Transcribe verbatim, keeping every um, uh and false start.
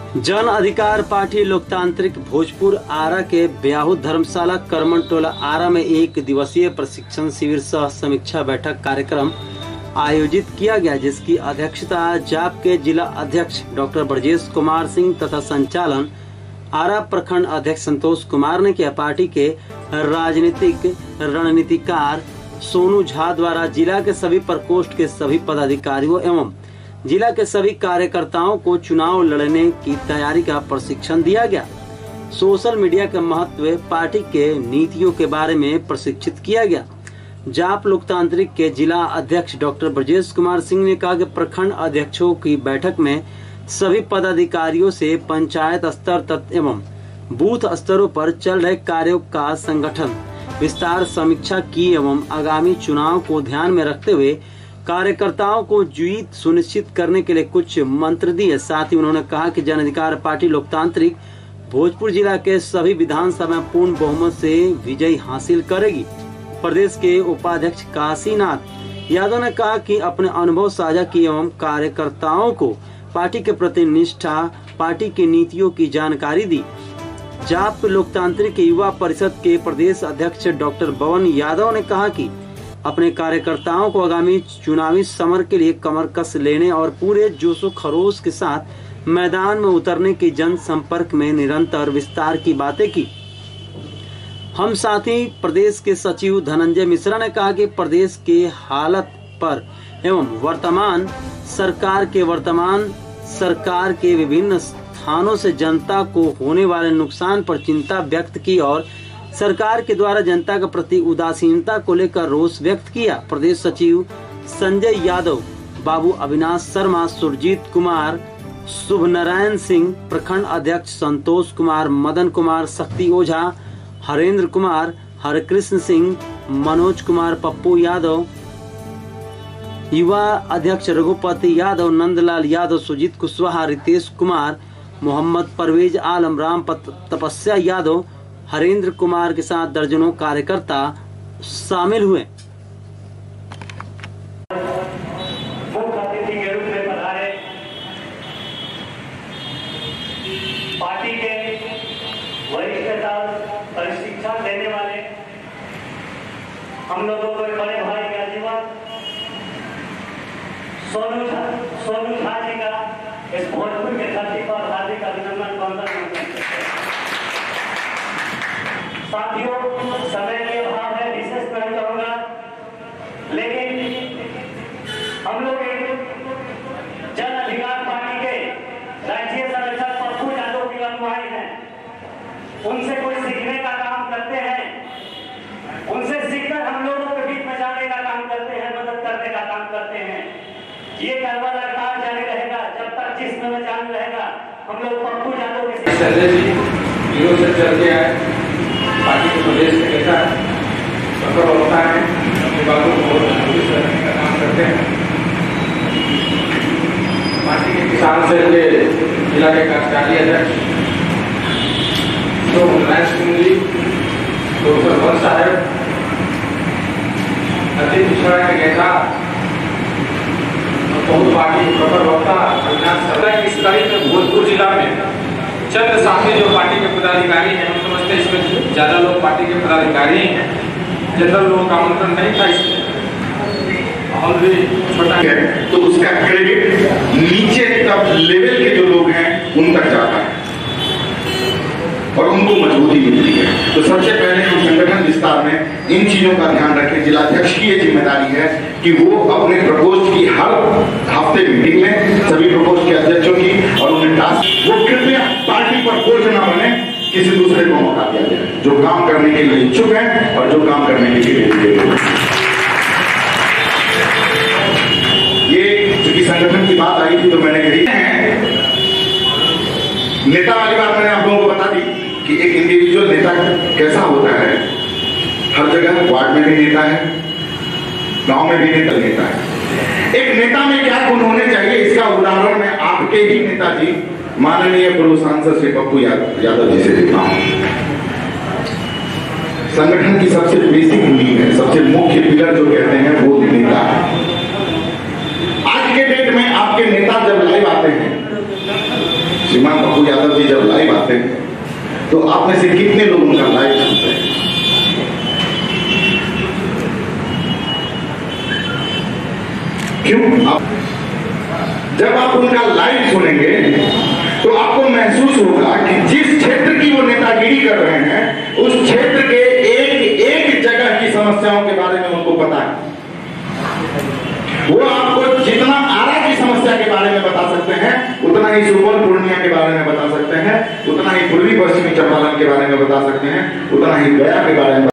जन अधिकार पार्टी लोकतांत्रिक भोजपुर आरा के ब्याहू धर्मशाला करमन टोला आरा में एक दिवसीय प्रशिक्षण शिविर सह समीक्षा बैठक कार्यक्रम आयोजित किया गया, जिसकी अध्यक्षता जाप के जिला अध्यक्ष डॉक्टर ब्रजेश कुमार सिंह तथा संचालन आरा प्रखंड अध्यक्ष संतोष कुमार ने किया। पार्टी के राजनीतिक रणनीतिकार सोनू झा द्वारा जिला के सभी प्रकोष्ठ के सभी पदाधिकारियों एवं जिला के सभी कार्यकर्ताओं को चुनाव लड़ने की तैयारी का प्रशिक्षण दिया गया। सोशल मीडिया के महत्व, पार्टी के नीतियों के बारे में प्रशिक्षित किया गया। जाप लोकतांत्रिक के जिला अध्यक्ष डॉक्टर ब्रजेश कुमार सिंह ने कहा कि प्रखंड अध्यक्षों की बैठक में सभी पदाधिकारियों से पंचायत स्तर तक एवं बूथ स्तरों पर चल रहे कार्यों का संगठन विस्तार समीक्षा की एवं आगामी चुनाव को ध्यान में रखते हुए कार्यकर्ताओं को जीत सुनिश्चित करने के लिए कुछ मंत्र दिए। साथ ही उन्होंने कहा कि जन अधिकार पार्टी लोकतांत्रिक भोजपुर जिला के सभी विधानसभा पूर्ण बहुमत से विजय हासिल करेगी। प्रदेश के उपाध्यक्ष काशीनाथ यादव ने कहा कि अपने अनुभव साझा किए एवं कार्यकर्ताओं को पार्टी के प्रति निष्ठा, पार्टी की नीतियों की जानकारी दी। जाप लोकतांत्रिक युवा परिषद के प्रदेश अध्यक्ष डॉक्टर बवन यादव ने कहा कि अपने कार्यकर्ताओं को आगामी चुनावी समर के लिए कमर कस लेने और पूरे जोशो खरोश के साथ मैदान में उतरने की जनसंपर्क में निरंतर विस्तार की बातें की। हम साथी प्रदेश के सचिव धनंजय मिश्रा ने कहा कि प्रदेश के हालत पर एवं वर्तमान सरकार के वर्तमान सरकार के विभिन्न स्थानों से जनता को होने वाले नुकसान पर चिंता व्यक्त की और सरकार के द्वारा जनता के प्रति उदासीनता को लेकर रोष व्यक्त किया। प्रदेश सचिव संजय यादव, बाबू अविनाश शर्मा, सुरजीत कुमार, शुभ नारायण सिंह, प्रखंड अध्यक्ष संतोष कुमार, मदन कुमार, शक्ति ओझा, हरेंद्र कुमार, हरकृष्ण सिंह, मनोज कुमार, पप्पू यादव, युवा अध्यक्ष रघुपति यादव, नंदलाल यादव, सुजीत कुशवाहा, रितेश कुमार, मोहम्मद परवेज आलम, राम तपस्या यादव, हरेंद्र कुमार के साथ दर्जनों कार्यकर्ता शामिल हुए। मुख्य अतिथि के रूप में पधारे पार्टी के वरिष्ठ नेता, प्रशिक्षण देने वाले हम लोगों के बड़े भाई का जीवन सोनू झा सोनू झा जी का इस भोजपुर के धरती पर हार्दिक अभिनंदन वंदन करते हैं। साथियों, समय के अभाव है, विशेष नहीं करूंगा, लेकिन हम लोग एक जन अधिकार पार्टी के राष्ट्रीय संरक्षक पप्पू यादव की अनुयायी हैं। उनसे कोई सीखने का काम करते हैं, उनसे सीखकर हम लोगों के बीच में जाने का काम करते हैं, मदद करने का काम करते हैं। ये करवा लगातार जारी रहेगा जब तक जिसमें में जान रहेगा। हम लोग पप्पू यादव के पार्टी के प्रदेश के नेता सफल होता है, अपनी बातों को बहुत मजबूत करने का काम करते हैं। पार्टी के किसान सेल के जिला के कार्यकारी अध्यक्ष तो नारायण सिंह जी, डॉक्टर वन साहब, अति पिछड़ा के नेता बहुत पार्टी प्रखर वक्ता अविनाश शर्मा की इस कड़ी में भोजपुर जिला में चंद साथी जो पार्टी के पदाधिकारी हैं, हम समझते हैं इसमें ज्यादा लोग पार्टी के पदाधिकारी हैं, जनरल लोगों का आमंत्रण नहीं था, इसमें हम भी छोटा है तो उसका क्रेडिट नीचे तक लेवल के जो लोग हैं उन तक जाता है और उनको मजबूती मिलती है। तो सबसे पहले हम संगठन विस्तार में इन चीजों का ध्यान रखें। जिलाध्यक्ष की ये जिम्मेदारी है कि वो अपने प्रकोष्ठ की हर हफ्ते मीटिंग में सभी प्रकोष्ठ के अध्यक्षों की और उन्हें टास्क, वो कृपया पार्टी पर बोझ न बने, किसी दूसरे को मौका दिया जाए जो काम करने के लिए इच्छुक है और जो काम करने के लिए ये चूंकि संगठन की बात आई थी तो मैंने कही है, नेता वाली बात मैंने आप लोगों को बता दी कि एक इंडिविजुअल नेता कैसा होता है। हर जगह वार्ड में भी नेता है, गांव में भी नेता नेता है। एक नेता में क्या गुण होने चाहिए, इसका उदाहरण मैं आपके ही नेताजी माननीय पूर्व सांसद श्री पप्पू यादव जी से देता हूं। संगठन की सबसे बेसिक नींव है, सबसे मुख्य पिलर जो कहते हैं वो नेता है। आज के डेट में आपके नेता जब लाइव आते हैं श्रीमान बाबू यादव जी जब लाइव आते हैं तो आप में से कितने लोग उनका लाइव सुनते हैं? क्यों? आप जब आप उनका लाइव सुनेंगे तो आपको महसूस होगा कि जिस क्षेत्र की वो नेतागिरी कर रहे हैं उस क्षेत्र के एक एक जगह की समस्याओं के बारे में उनको पता है। वो आपको जितना आरा की समस्या के बारे में बता सकते हैं उतना ही सुपौल पूर्णिया के बारे में बता सकते हैं, उतना ही पूर्वी पश्चिमी चंपारण के बारे में बता सकते हैं, उतना ही गया के बारे में